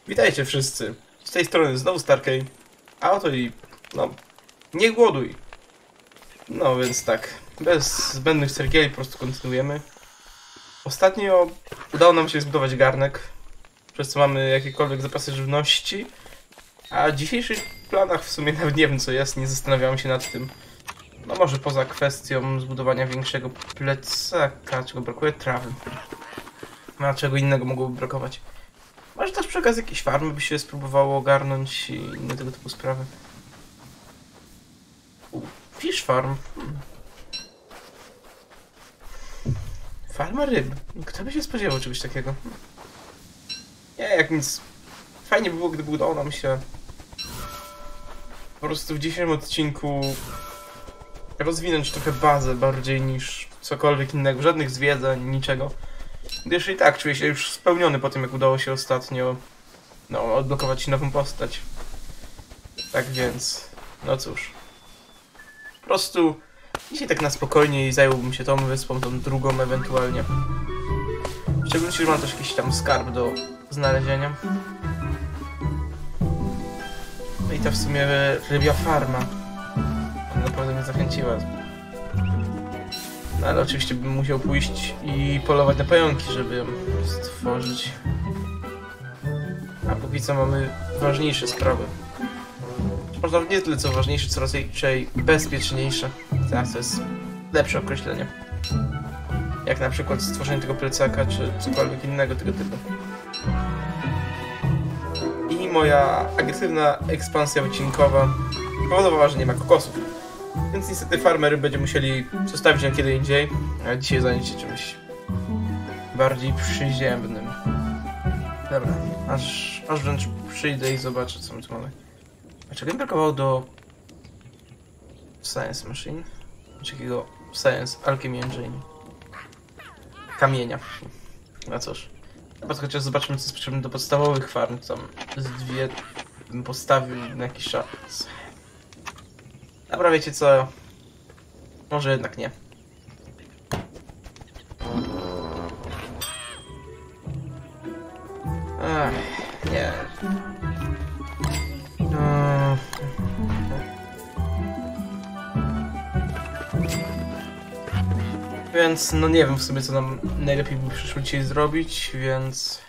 Witajcie wszyscy. Z tej strony znowu Starkey. A oto i... no... nie głoduj. No więc tak. Bez zbędnych cerkieli po prostu kontynuujemy. Ostatnio udało nam się zbudować garnek, przez co mamy jakiekolwiek zapasy żywności. A w dzisiejszych planach w sumie nawet nie wiem co jest, nie zastanawiałem się nad tym. No może poza kwestią zbudowania większego plecaka, czego brakuje? Trawy. No a czego innego mogłoby brakować? Może też przy okazji jakieś farmy by się spróbowało ogarnąć i inne tego typu sprawy. Fish farm. Farma ryb. Kto by się spodziewał czegoś takiego? Nie, jak nic. Fajnie by było, gdyby udało nam się po prostu w dzisiejszym odcinku rozwinąć trochę bazę bardziej niż cokolwiek innego. Żadnych zwiedzań, niczego. Gdyż i tak czuję się już spełniony po tym, jak udało się ostatnio odblokować nową postać. Tak więc, no cóż. Po prostu dzisiaj tak na spokojnie i zająłbym się tą wyspą, tą drugą ewentualnie. W szczególności, że mam też jakiś tam skarb do znalezienia. No i ta w sumie rybia farma naprawdę mnie zachęciła. No ale oczywiście bym musiał pójść i polować na pająki, żeby ją stworzyć. A póki co mamy ważniejsze sprawy. Może nawet nie tyle co ważniejsze, co raczej bezpieczniejsze. Teraz to jest lepsze określenie. Jak na przykład stworzenie tego plecaka, czy cokolwiek innego tego typu. I moja agresywna ekspansja wycinkowa powodowała, że nie ma kokosów. Więc niestety farmery będziemy musieli zostawić na kiedy indziej, a dzisiaj zająć się czymś bardziej przyziemnym. Dobra, aż wręcz przyjdę i zobaczę, co my tu mamy. A czego mi brakowało do Science Machine? Czy jakiego Science Alchemy Engine? Kamienia. No cóż. Chociaż zobaczmy, co jest potrzebne do podstawowych farm. Tam z dwie bym postawił na jakiś czas. Dobra, wiecie co? Może jednak nie. Ach, nie. Więc no nie wiem w sumie co nam najlepiej by przyszło dzisiaj zrobić, więc...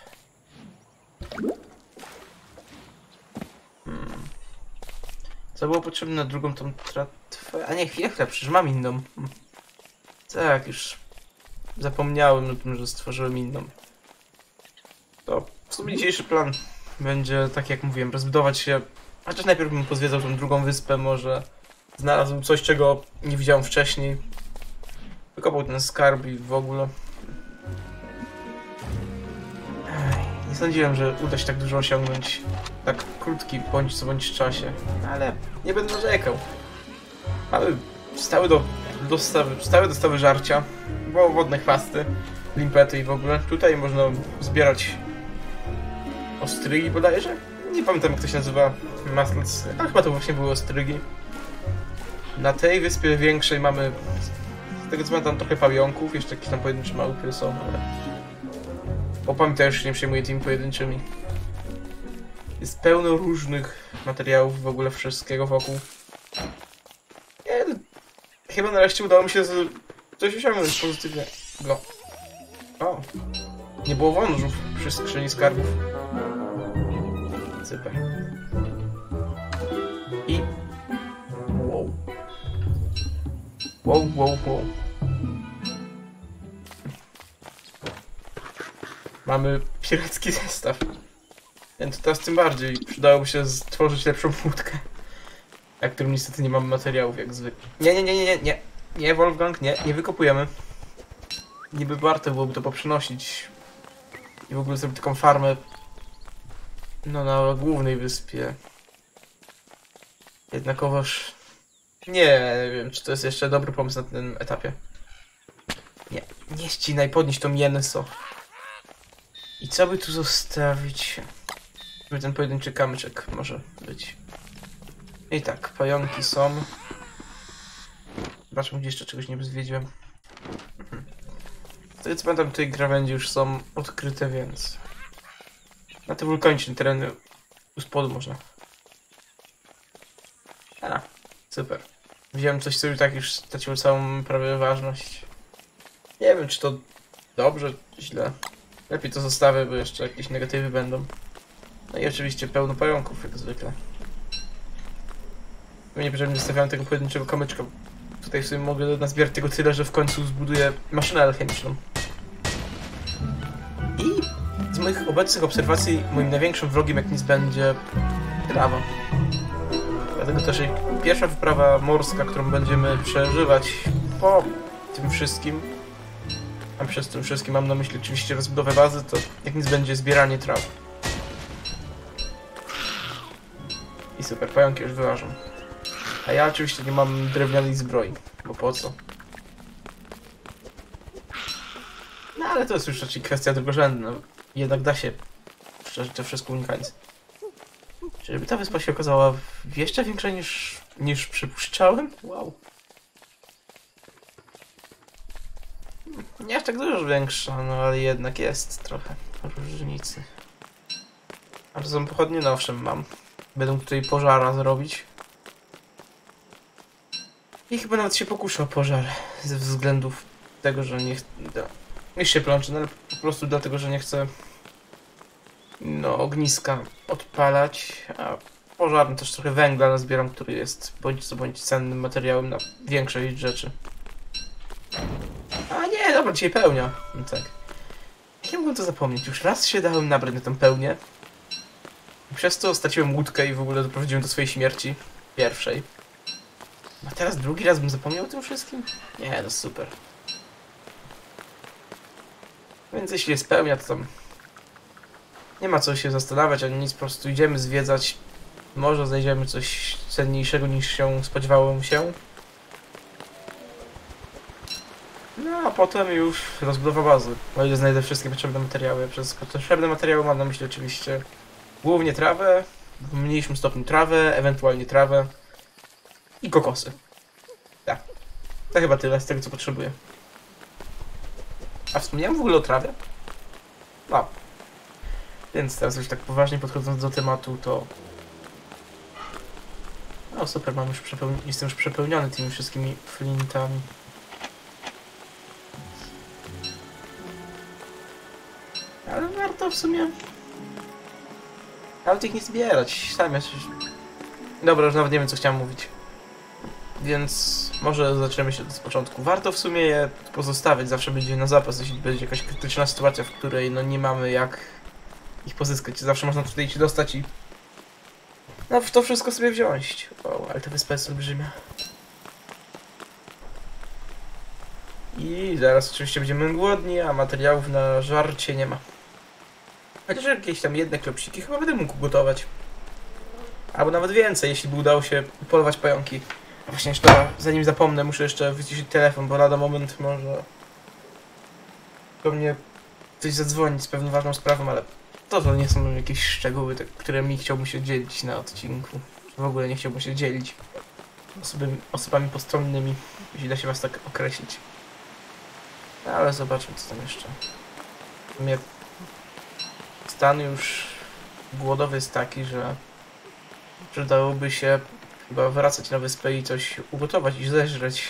Co było potrzebne na drugą tą tratwę? A nie, chwilę, przecież mam inną. Tak, już zapomniałem o tym, że stworzyłem inną. To w sumie dzisiejszy plan będzie, tak jak mówiłem, rozbudować się. Chociaż najpierw bym pozwiedzał tą drugą wyspę, może znalazł coś, czego nie widziałem wcześniej. Wykopał ten skarb i w ogóle. Nie sądziłem, że uda się tak dużo osiągnąć w tak krótki bądź co bądź czasie. Ale nie będę narzekał. Mamy stałe dostawy żarcia, bo wodne chwasty, limpety i w ogóle. Tutaj można zbierać ostrygi bodajże? Nie pamiętam jak to się nazywa. Mussels, ale chyba to właśnie były ostrygi. Na tej wyspie większej mamy, z tego co pamiętam, trochę pająków, jeszcze jakieś tam pojedyncze małpy są, ale... Opamiętaj, już się nie przejmuję tymi pojedynczymi. Jest pełno różnych materiałów, w ogóle wszystkiego wokół. Nie, chyba nareszcie udało mi się coś osiągnąć pozytywnego. O! Nie było wążów przy skrzyni skarbów. Super. I... Wow. Wow. Mamy piracki zestaw. Więc teraz tym bardziej przydałoby się stworzyć lepszą łódkę. Na którym niestety nie mamy materiałów jak zwykle. Nie, Wolfgang, nie wykopujemy. Niby warto byłoby to poprzynosić. I w ogóle zrobić taką farmę na głównej wyspie. Jednakowoż nie wiem, czy to jest jeszcze dobry pomysł na tym etapie. Nie ścinaj, podnieś to mięso. I co by tu zostawić? Żeby ten pojedynczy kamyczek może być. I tak, pająki są. Zobaczmy, gdzie jeszcze czegoś nie zwiedziłem. To co pamiętam, tutaj krawędzie już są odkryte, więc... Na te wulkaniczne tereny u spodu można. A, super. Wziąłem coś, co już tak już straciło całą prawie ważność. Nie wiem, czy to dobrze, źle. Lepiej to zostawię, bo jeszcze jakieś negatywy będą. No i oczywiście pełno pająków, jak zwykle. Nie zostawiałem tego pojedynczego kamyczka. Tutaj sobie mogę nazbierać tego tyle, że w końcu zbuduję maszynę alchemiczną. I z moich obecnych obserwacji moim największym wrogiem jak nic będzie trawa. Dlatego też pierwsza wyprawa morska, którą będziemy przeżywać po tym wszystkim, a przez tym wszystkim mam na myśli oczywiście rozbudowę bazy, to jak nic będzie zbieranie traw. I super, pająki już wyłażą. A ja oczywiście nie mam drewnianej zbroi, bo po co? No ale to jest już raczej kwestia drugorzędna. Jednak da się przeżyć to wszystko unikając. Żeby ta wyspa się okazała jeszcze większa niż przypuszczałem? Wow. Nie aż tak dużo większa, no ale jednak jest trochę różnicy. A to są pochodnie? No owszem, mam. Będę tutaj pożara zrobić. I chyba nawet się pokuszę o pożar. Ze względów tego, że nie chcę... Już się plączę, no ale po prostu dlatego, że nie chcę... No, ogniska odpalać, a pożarny też trochę węgla nazbieram, który jest bądź co bądź cennym materiałem na większość rzeczy. A nie, dobra, dzisiaj pełnia. No tak. Jak ja mogłem to zapomnieć? Już raz się dałem nabrać na tę pełnię. Przez to straciłem łódkę i w ogóle doprowadziłem do swojej śmierci. Pierwszej. A teraz drugi raz bym zapomniał o tym wszystkim? Nie, no super. Więc jeśli jest pełnia, to tam nie ma co się zastanawiać, ani nic, po prostu idziemy zwiedzać. Może znajdziemy coś cenniejszego niż się spodziewałem się. No a potem już rozbudowa bazy. O ile znajdę wszystkie potrzebne materiały. Przez potrzebne materiały mam na myśli oczywiście głównie trawę, w mniejszym stopniu trawę, ewentualnie trawę i kokosy. Tak. To chyba tyle z tego, co potrzebuję. A wspomniałem w ogóle o trawie? No. Więc teraz już tak poważnie podchodząc do tematu, to... No super, mam już jestem już przepełniony tymi wszystkimi flintami. Ale warto w sumie... Ale tych nie zbierać, sam jeszcze... Dobra, już nawet nie wiem, co chciałem mówić. Więc może zaczniemy się od początku. Warto w sumie je pozostawiać, zawsze będzie na zapas, jeśli będzie jakaś krytyczna sytuacja, w której no nie mamy jak ich pozyskać. Zawsze można tutaj się dostać i no to wszystko sobie wziąć. Wow, ale ta wyspa jest olbrzymia. I zaraz oczywiście będziemy głodni, a materiałów na żarcie nie ma. Chociaż jakieś tam jedne klopsiki chyba będę mógł gotować. Albo nawet więcej, jeśli by udało się polować pająki. A właśnie jeszcze, zanim zapomnę, muszę jeszcze wyciszyć telefon, bo lada moment może do mnie ktoś zadzwonić z pewną ważną sprawą, ale to nie są jakieś szczegóły, te, którymi chciałbym się dzielić na odcinku. W ogóle nie chciałbym się dzielić osobami postronnymi, jeśli da się was tak określić. No, ale zobaczmy, co tam jeszcze. Mnie stan już głodowy jest taki, że przydałoby się chyba wracać na wyspę i coś ugotować i zeżreć.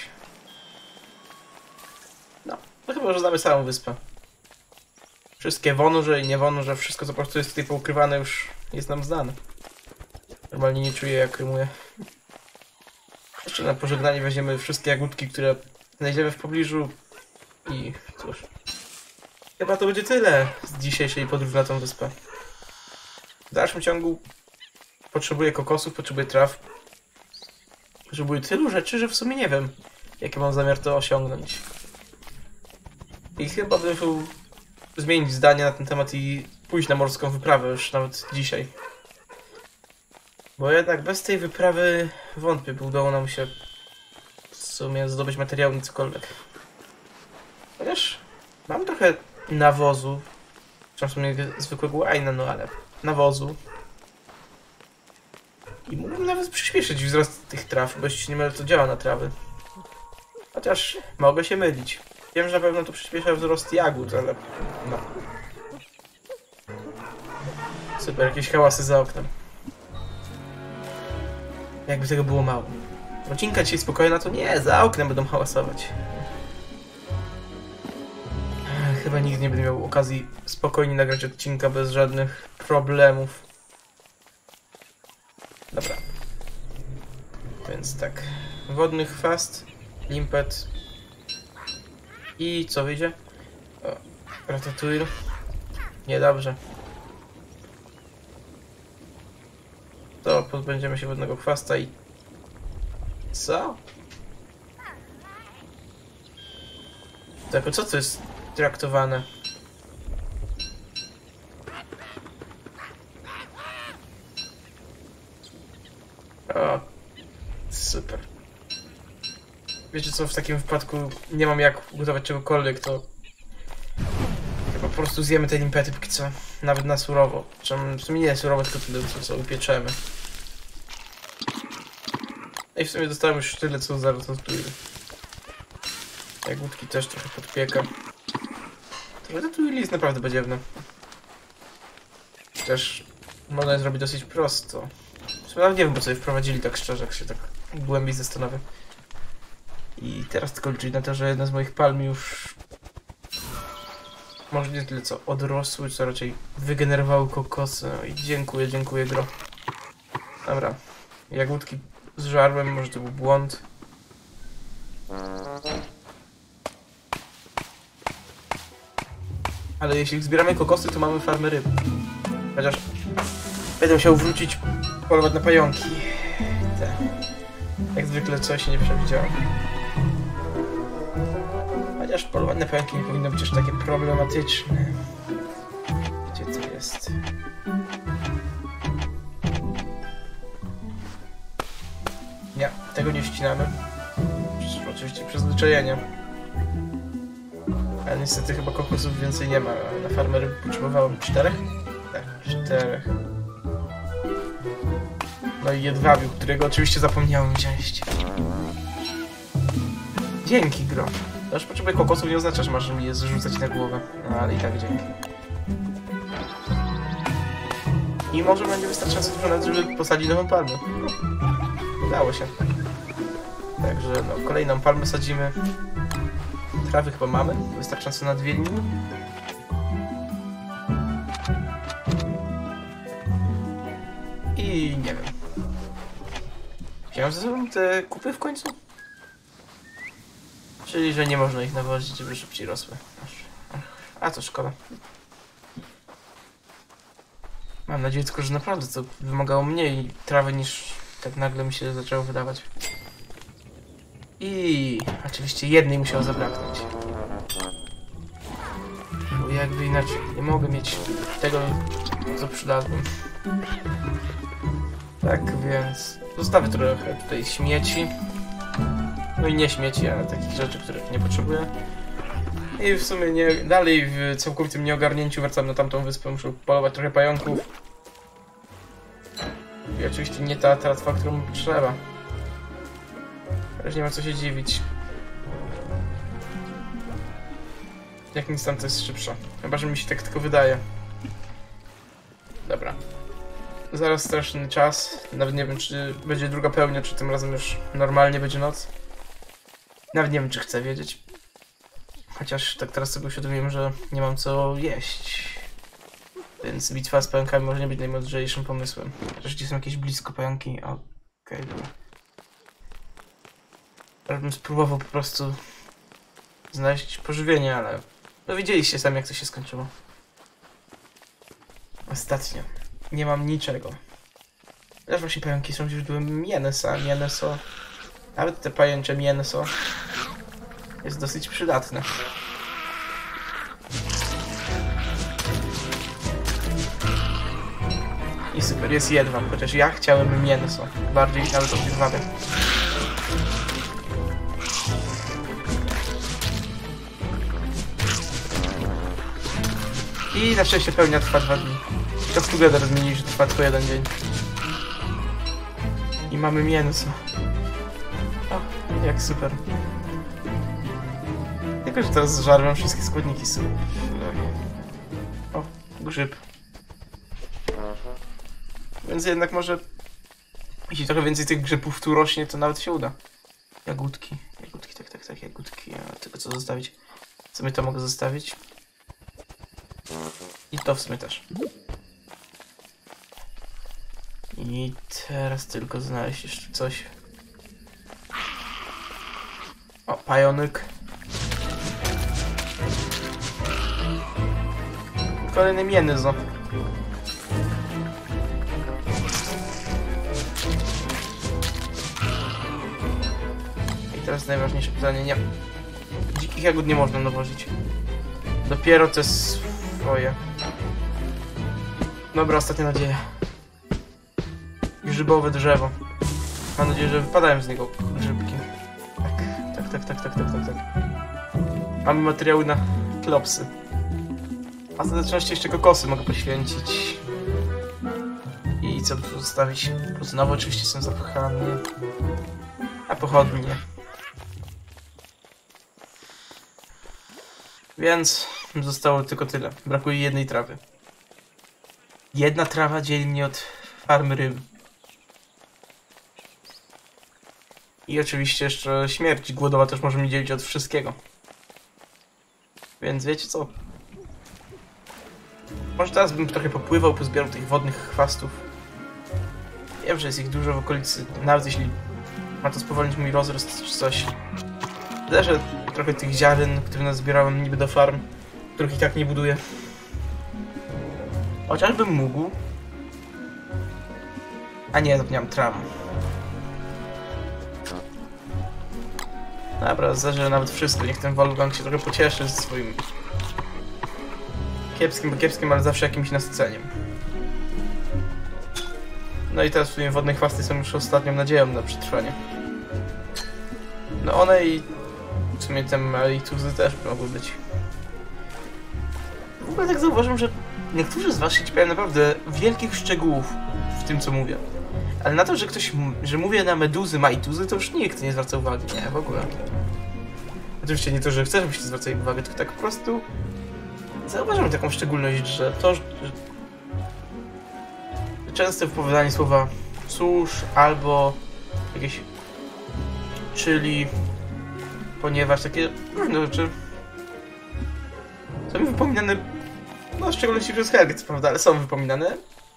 No, to chyba już znamy całą wyspę. Wszystkie wąże i niewąże, wszystko co po prostu jest tutaj poukrywane już jest nam znane. Normalnie nie czuję jak rymuję. Jeszcze na pożegnanie weźmiemy wszystkie jagódki, które znajdziemy w pobliżu i cóż. Chyba to będzie tyle z dzisiejszej podróży na tą wyspę. W dalszym ciągu potrzebuję kokosów, potrzebuję traw. Potrzebuję tylu rzeczy, że w sumie nie wiem, jakie mam zamiar to osiągnąć. I chyba bym musiał zmienić zdanie na ten temat i pójść na morską wyprawę już nawet dzisiaj. Bo jednak bez tej wyprawy wątpię, by udało nam się w sumie zdobyć materiał, nic cokolwiek. Chociaż mam trochę nawozu, w sumie zwykłego łajna, no ale nawozu. I mógłbym nawet przyspieszyć wzrost tych traw, bo jeśli nie mylę, to działa na trawy. Chociaż mogę się mylić. Wiem, że na pewno to przyspiesza wzrost jagód, ale no. Super, jakieś hałasy za oknem. Jakby tego było mało. Rodzinka dzisiaj spokojna, to nie, za oknem będą hałasować. Chyba nigdy nie będę miał okazji spokojnie nagrać odcinka bez żadnych problemów. Dobra. Więc tak. Wodny chwast, limpet i co wyjdzie? O, ratatouille. Niedobrze. To pozbędziemy się wodnego chwasta i... Co? Tak, co to jest traktowane? O, super. Wiecie co, w takim wypadku nie mam jak gotować czegokolwiek, to po prostu zjemy te limpety póki co, nawet na surowo. W sumie nie surowo, tylko tyle, co upieczemy. I w sumie dostałem już tyle, co zaraz odpłynie. Jagódki też trochę podpieka. To ratatouille jest naprawdę badziewne. Chociaż można je zrobić dosyć prosto. W sumie nawet nie wiem, po co je wprowadzili tak szczerze, jak się tak głębiej zastanowię. I teraz tylko liczyć na to, że jedna z moich palm już... może nie tyle co odrosły, co raczej wygenerowały kokosy. No i dziękuję gro. Dobra. Jagódki zżarłem, może to był błąd. Ale jeśli zbieramy kokosy, to mamy farmę ryb. Chociaż będę musiał wrócić, polować na pająki. Jak zwykle coś nie przewidziałem. Chociaż polowanie na pająki nie powinno być aż takie problematyczne. Gdzie to jest? Nie, tego nie ścinamy. Oczywiście przyzwyczajenie. Ale niestety chyba kokosów więcej nie ma. Na farmę ryb potrzebowałem 4? Tak, 4. No i jedwabiu, którego oczywiście zapomniałem wziąć. Dzięki, gro. To już potrzebuję kokosów, nie oznacza, że masz mi je zrzucać na głowę. No ale i tak dzięki. I może będzie wystarczająco dużo nawet, żeby posadzić nową palmę. No, udało się. Także no, kolejną palmę sadzimy. Trawy chyba mamy, wystarczająco na 2 dni. I nie wiem. Wziąłem ze sobą te kupy w końcu? Czyli, że nie można ich nawozić, żeby szybciej rosły. A to szkoda. Mam nadzieję tylko, że naprawdę to wymagało mniej trawy niż tak nagle mi się zaczęło wydawać. I oczywiście jednej musiało zabraknąć. Bo jakby inaczej nie mogę mieć tego, co przylazłem. Tak więc zostawię trochę tutaj śmieci. No i nie śmieci, ale takich rzeczy, których nie potrzebuję. I w sumie dalej w całkowitym nieogarnięciu wracam na tamtą wyspę. Muszę polować trochę pająków. I oczywiście nie ta tratwa, którą trzeba. Ale nie ma co się dziwić. Jak nic tam to jest szybsza. Chyba, że mi się tak tylko wydaje. Dobra. Zaraz straszny czas. Nawet nie wiem, czy będzie druga pełnia, czy tym razem już normalnie będzie noc. Nawet nie wiem, czy chcę wiedzieć. Chociaż tak teraz sobie uświadomiłem, że nie mam co jeść. Więc bitwa z pająkami może nie być najmądrzejszym pomysłem. Chociaż gdzie są jakieś blisko pająki. Okej, dobra. Ja bym spróbował po prostu znaleźć pożywienie, ale... no widzieliście sami, jak to się skończyło. Ostatnio. Nie mam niczego. Też właśnie pająki są źródłem mięsa. Mięso. Nawet te pajęcze mięso jest dosyć przydatne. I super, jest jedwab, chociaż ja chciałem mięso. Bardziej nawet od jedwabia. I na szczęście pełnia trwa 2 dni. Just Together zmienili, że trwa tylko 1 dzień. I mamy mięso. O, jak super. Tylko, że teraz zżarłem wszystkie składniki. O, grzyb. Więc jednak może... Jeśli trochę więcej tych grzybów tu rośnie, to nawet się uda. Jagódki. Jagódki, tak, jagódki. A tylko co zostawić? Co my to mogę zostawić? I to w sumie też. I teraz tylko znaleźć jeszcze coś. O, pająk. Kolejny mięso. I teraz najważniejsze pytanie, nie. Dzikich jagód nie można nawozić. Dopiero te swoje. Dobra, ostatnia nadzieja. Grzybowe drzewo. Mam nadzieję, że wypadają z niego grzybki. Tak. Mamy materiały na klopsy. A w ostateczności jeszcze kokosy mogę poświęcić. I co tu zostawić? Znowu oczywiście są zapchane. A pochodnie. Więc zostało tylko tyle. Brakuje jednej trawy. Jedna trawa dzieli mnie od farmy ryb. I oczywiście jeszcze śmierć głodowa też może mnie dzielić od wszystkiego. Więc wiecie co? Może teraz bym trochę popływał, pozbierał tych wodnych chwastów. Wiem, że jest ich dużo w okolicy, nawet jeśli ma to spowolnić mój rozrost czy coś. Zależy trochę tych ziaren, które nazbierałem niby do farm, których i tak nie buduję. Chociażbym mógł. A nie, zapomniałem trawę. Dobra, zależy nawet wszystko. Niech ten Wolfgang się trochę pocieszy ze swoim kiepskim, ale zawsze jakimś nasyceniem. No i teraz w sumie wodne chwasty są już ostatnią nadzieją na przetrwanie. No one i w sumie te malituzy też mogły być. W ogóle tak zauważyłem, że niektórzy z was się czepiają naprawdę wielkich szczegółów w tym, co mówię. Ale na to, że mówię na meduzy, malituzy, to już nikt nie zwraca uwagi, nie, w ogóle. Oczywiście nie to, że chcę, żebyście zwracali uwagę, tylko tak po prostu zauważyłem taką szczególność, że to, że często wypowiadanie słowa cóż albo jakieś czyli, ponieważ takie różne rzeczy są mi wypominane, no w szczególności przez Helgę, co prawda, ale są wypominane.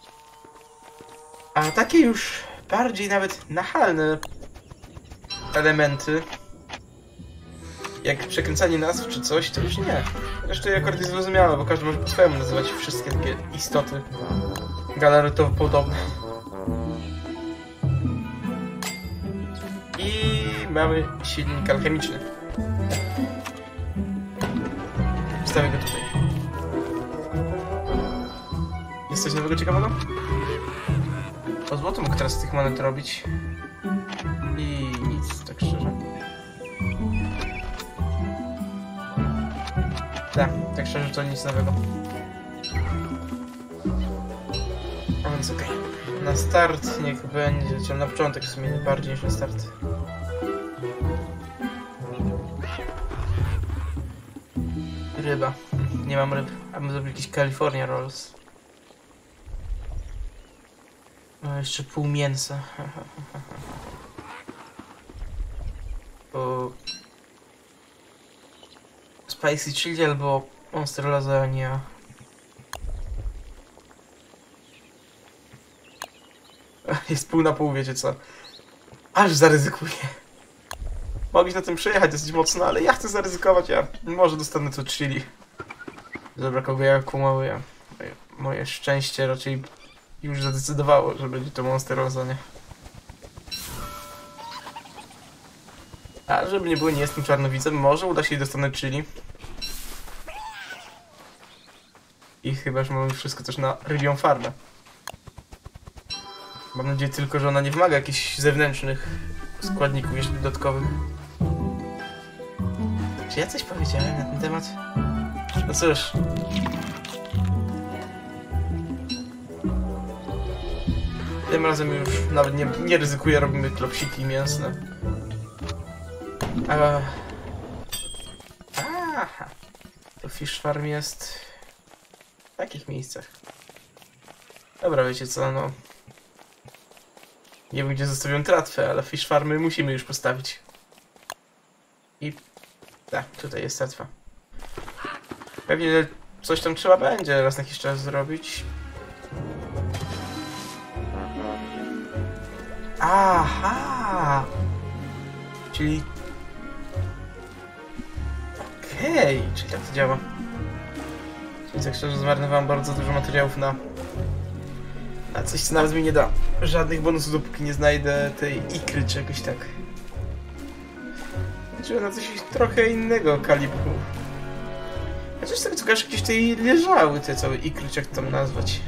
A takie już bardziej nawet nachalne elementy, jak przekręcanie nazw czy coś, to już nie. Zresztą akurat jest zrozumiałe, bo każdy może po swojemu nazywać wszystkie takie istoty galaretowo podobne. I mamy silnik alchemiczny. Wstawię go tutaj. Jest coś nowego ciekawego? O złoto mógł teraz z tych monet robić. I nic, tak szczerze. Tak szczerze to nic nowego. A więc okej. Na start niech będzie, czy na początek w sumie bardziej niż na start. Ryba. Nie mam ryb. A bym zrobił jakiś California Rolls. No jeszcze pół mięsa. Bo... Spicy chili albo monster lasagna. Jest pół na pół, wiecie co. Aż zaryzykuję. Mogę na tym przejechać dosyć mocno, ale ja chcę zaryzykować, ja może dostanę to chili. Dobra, kogo ja kłamałem. Moje szczęście raczej już zadecydowało, że będzie to monster lasagna. A żeby nie było, nie jestem czarnowidzem, może uda się dostanę chili. I chyba, że mamy wszystko też na rybią farmę. Mam nadzieję tylko, że ona nie wymaga jakichś zewnętrznych składników jeszcze dodatkowych. Czy ja coś powiedziałem na ten temat? No cóż. Tym razem już nawet nie ryzykuję, robimy klopsiki mięsne. Aha. To fish farm jest w takich miejscach. Dobra, wiecie co, no. Nie wiem, gdzie zostawiam tratwę, ale fish farmy musimy już postawić. I... tak, tutaj jest tratwa. Pewnie coś tam trzeba będzie raz na jakiś czas zrobić. Aha! Czyli... okej, czyli tak to działa. Czyli tak szczerze zmarnowałem bardzo dużo materiałów na coś, co nawet mi nie da żadnych bonusów, dopóki nie znajdę tej ikry czy jakoś tak. Czy na coś trochę innego kalibru. Chociaż z tego co kojarzę, gdzieś tutaj leżały te całe ikry, czy jak to tam nazwać.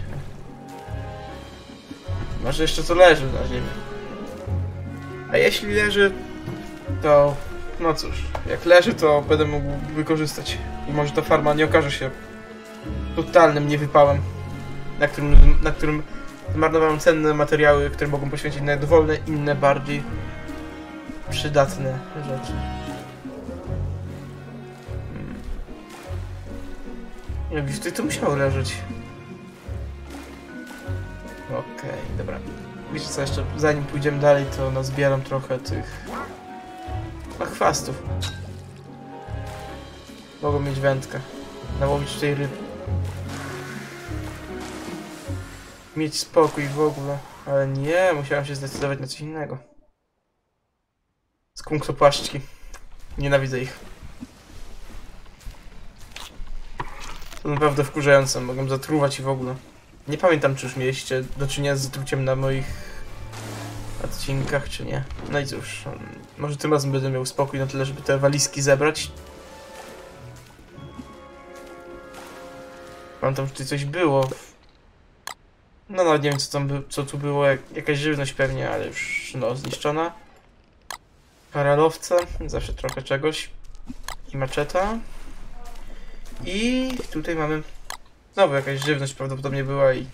Może jeszcze co leży na ziemi. A jeśli leży, to... no cóż, jak leży, to będę mógł wykorzystać. I może ta farma nie okaże się totalnym niewypałem, na którym zmarnowałem cenne materiały, które mogą poświęcić na dowolne, inne, bardziej przydatne rzeczy. Nie wiem, tutaj to musiało leżeć. Okej, dobra. Wiecie co, jeszcze zanim pójdziemy dalej, to nazbieram trochę tych... chwastów. Mogą mieć wędkę. Nałowić tutaj ryb. Mieć spokój w ogóle. Ale nie, musiałem się zdecydować na coś innego. Skunksopłaszczki. Nienawidzę ich. To naprawdę wkurzające. Mogą zatruwać i w ogóle. Nie pamiętam, czy już mieliście do czynienia z zatruciem na moich odcinkach, czy nie. No i cóż, może tym razem będę miał spokój na tyle, żeby te walizki zebrać. Pamiętam, że tutaj coś było. No nawet nie wiem, co tu było. Jakaś żywność pewnie, ale już no, zniszczona. Paralowce, zawsze trochę czegoś. I maczeta. I tutaj mamy... znowu jakaś żywność prawdopodobnie była i...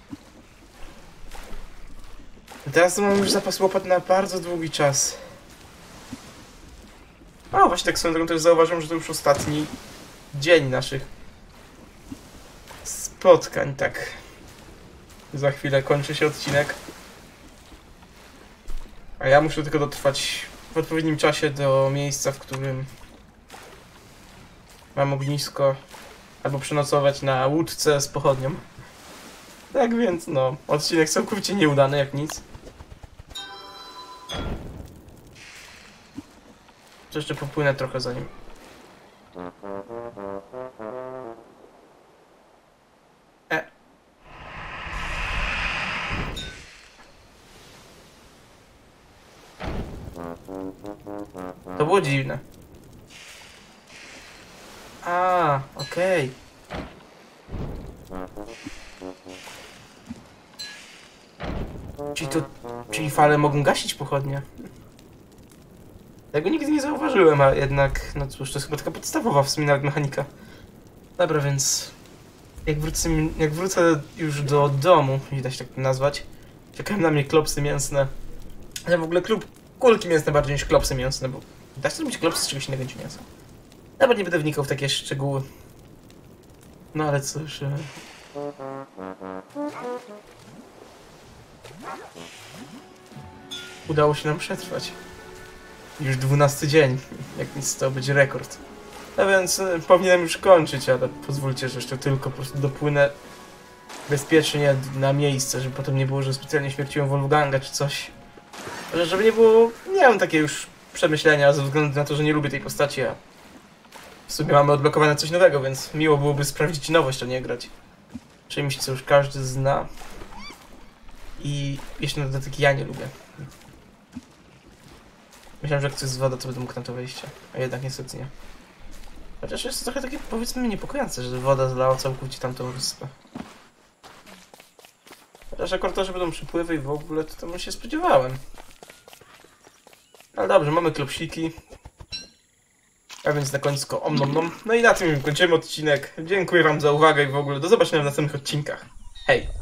teraz to mam już zapas łopat na bardzo długi czas. O, właśnie tak swoją drogą też zauważyłem, że to już ostatni dzień naszych spotkań, tak. Za chwilę kończy się odcinek. A ja muszę tylko dotrwać w odpowiednim czasie do miejsca, w którym mam ognisko, albo przenocować na łódce z pochodnią. Tak więc no, odcinek całkowicie nieudany jak nic. Jeszcze popłynę trochę za nim. To było dziwne. A, okej. Czyli fale mogą gasić pochodnie. Tego nigdy nie zauważyłem, a jednak, no cóż, to jest chyba taka podstawowa w sumie nawet mechanika. Dobra, więc jak wrócę już do domu, jeśli da się tak nazwać, czekają na mnie klopsy mięsne. Ale w ogóle kulki mięsne bardziej niż klopsy mięsne, bo da się zrobić klopsy z czegoś innego niż mięso. Nawet nie będę wnikał w takie szczegóły. No ale cóż... udało się nam przetrwać. Już 12 dzień. Jak nic, to będzie rekord. No więc powinienem już kończyć, ale pozwólcie, że jeszcze tylko po prostu dopłynę bezpiecznie na miejsce, żeby potem nie było, że specjalnie śmierciłem Wolfganga czy coś. Żeby nie było... nie mam takie już przemyślenia ze względu na to, że nie lubię tej postaci, a w sumie mamy odblokowane coś nowego, więc miło byłoby sprawdzić nowość, a nie grać czymś, co już każdy zna. I jeszcze na dodatek ja nie lubię. Myślałem, że jak coś z woda, to będę mógł na to wejście, a jednak niestety nie. Chociaż jest to trochę takie, powiedzmy, niepokojące, że woda zlała całkowicie tamtą wyspę. Chociaż akurat to, że będą przypływy i w ogóle, to tam się spodziewałem. Ale dobrze, mamy klopsiki. A więc na końcu om nom nom. No i na tym kończymy odcinek. Dziękuję wam za uwagę i w ogóle do zobaczenia w następnych odcinkach. Hej!